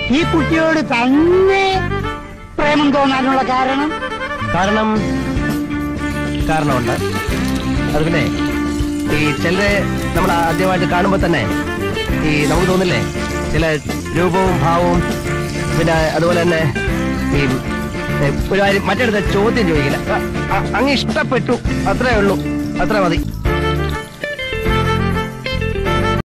ഈ കുട്ടിയോട് തന്നെ പ്രേമം തോന്നാനുള്ള കാരണം? കാരണമുണ്ട്. അത് പിന്നെ ഈ ചിലരെ നമ്മൾ ആദ്യമായിട്ട് കാണുമ്പോ തന്നെ ഈ നമുക്ക് തോന്നില്ലേ ചില രൂപവും ഭാവവും, പിന്നെ അതുപോലെ തന്നെ ഈ ഒരു കാര്യം മറ്റടുത്ത ചോദ്യം ചോദിക്കില്ല, അങ്ങ് ഇഷ്ടപ്പെട്ടു, അത്രേ ഉള്ളൂ, അത്ര മതി.